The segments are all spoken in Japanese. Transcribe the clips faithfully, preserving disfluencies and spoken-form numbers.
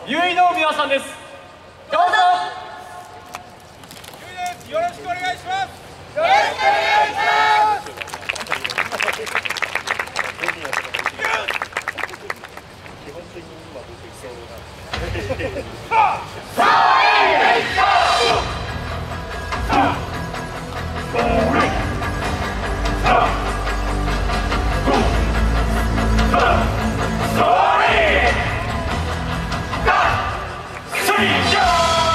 ゆいの皆さんです。どうぞ。 ゆいです。よろしくお願いします。 よろしくお願いします。 基本的に今僕いそうな。 さあ、いいでしょう。さあ、それ。さあ、さあ、それ。さあ、スイッチ。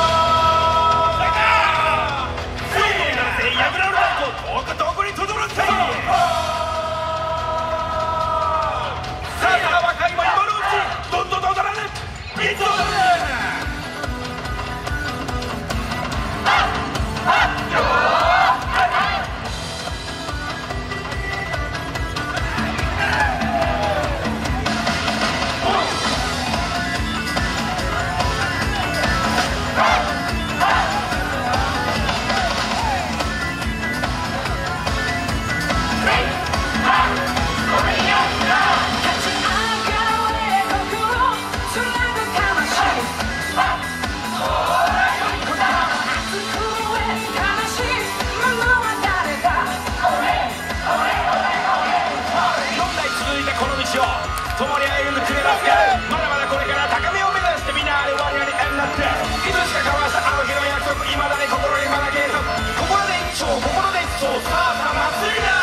共に歩んでくれますか。まだまだこれから高みを目指してみんなで我々に縁になって、いつしか交わしたあの日の約束、いまだに心にまだ継続。心で一丁、心で一層、さあさあ祭りだ。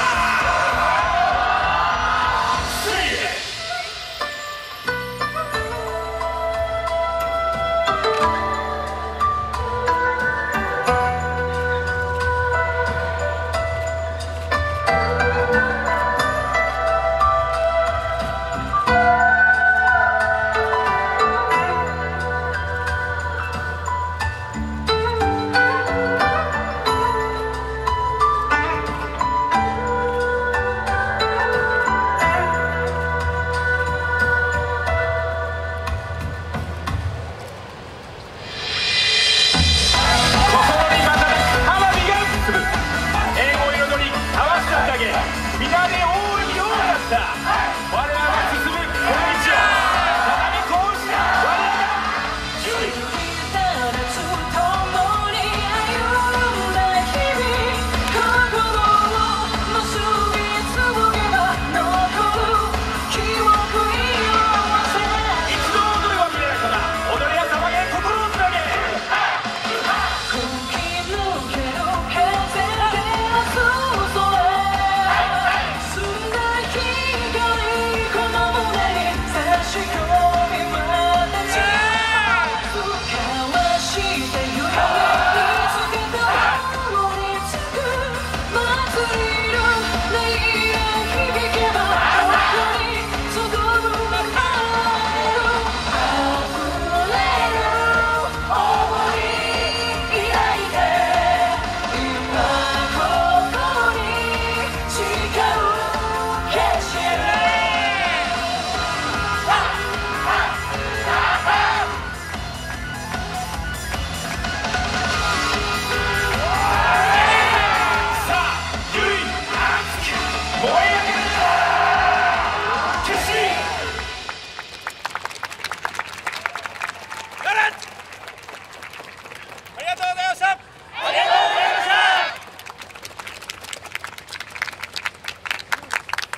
皆で大いに大やった。我らが進むこの道を畳みこうして我らがゆい。共に歩んだ日々、心を結びつけば残る記憶に合わせ、一度踊るわけないから踊りや騒げ心をつなげ。吹き抜ける風で注ぐ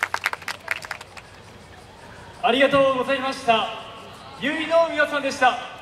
ありがとうございました。ゆいの皆さんでした。